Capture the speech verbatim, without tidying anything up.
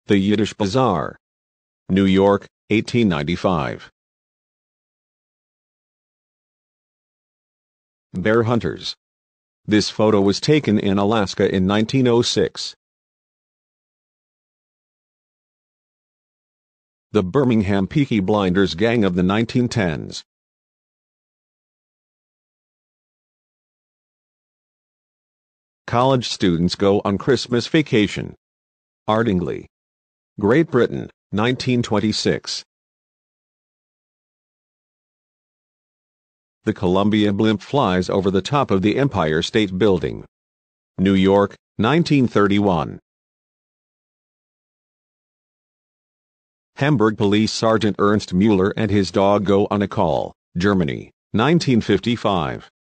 The Yiddish Bazaar. New York, eighteen ninety-five. Bear hunters. This photo was taken in Alaska in nineteen oh six. The Birmingham Peaky Blinders gang of the nineteen tens. College students go on Christmas vacation. Ardingly. Great Britain, nineteen twenty-six. The Columbia blimp flies over the top of the Empire State Building. New York, nineteen thirty-one. Hamburg Police Sergeant Ernst Mueller and his dog go on a call. Germany, nineteen fifty-five.